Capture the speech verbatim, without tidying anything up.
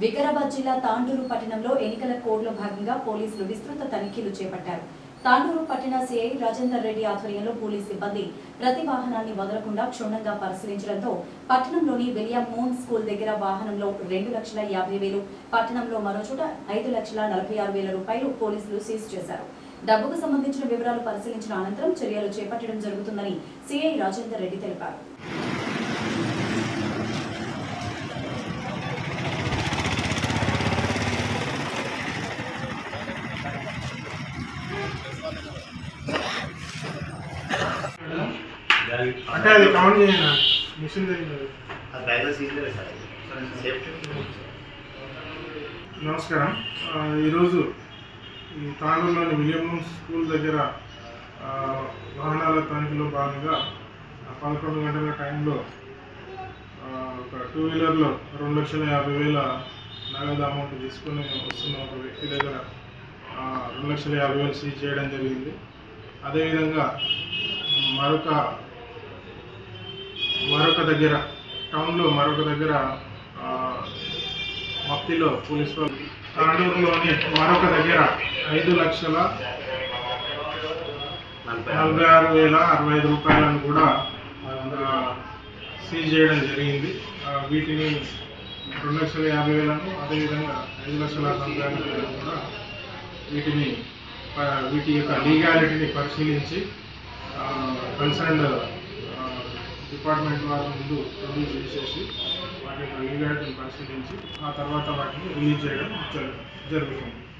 వికారాబాద్ జిల్లా తాండూరు పట్టణంలో ఎన్నికల కోడ్లో భాగంగా పోలీసులు విస్తృత తనిఖీలు చేపట్టారు. తాండూరు పట్టణ సిఐ రాజేందర్ రెడ్డి ఆధ్వర్యంలో పోలీసు సిబ్బంది ప్రతి వాహనాన్ని వదలకుండా క్షుణ్ణంగా పరిశీలించడంతో పట్టణంలోని విలియం మూన్ స్కూల్ దగ్గర వాహనంలో రెండు లక్షల యాభై వేలు, పట్టణంలో మరో చోట ఐదు లక్షల నలభై ఆరు వేల రూపాయలు పోలీసులు సీజ్ చేశారు. డబ్బుకు సంబంధించిన వివరాలు పరిశీలించిన అనంతరం చర్యలు చేపట్టడం జరుగుతుందని సిఐ రాజేందర్ రెడ్డి తెలిపారు. అంటే అది కౌంట్ చేయండి మిషన్ నమస్కారం. ఈరోజు ఈ తాండూరులోని విలియం స్కూల్ దగ్గర వాహనాల తనిఖీలో భాగంగా పదకొండు గంటల టైంలో ఒక టూ వీలర్లో రెండు లక్షల యాభై వేల నగదు అమౌంట్ తీసుకుని వస్తున్న ఒక వ్యక్తి దగ్గర రెండు లక్షల యాభై వేలు సీజ్ చేయడం జరిగింది. అదేవిధంగా మరొక మరొక దగ్గర టౌన్లో మరొక దగ్గర మక్తిలో పోలీసు వాళ్ళు తాండూరులోని మరొక దగ్గర ఐదు లక్షల నలభై ఆరు వేల అరవై ఐదు రూపాయలను కూడా సీజ్ చేయడం జరిగింది. వీటిని రెండు లక్షల యాభై వేలను అదేవిధంగా ఐదు లక్షల నలభై ఆరు వేలను కూడా వీటిని వీటి యొక్క లీగాలిటీని పరిశీలించి కన్సర్న్డ్ డిపార్ట్మెంట్ వారి ముందు ప్రొడ్యూస్ చేసేసి వాటి యొక్క లీగాలిటీని పరిశీలించి ఆ తర్వాత వాటిని రిలీజ్ చేయడం జరుగుతుంది.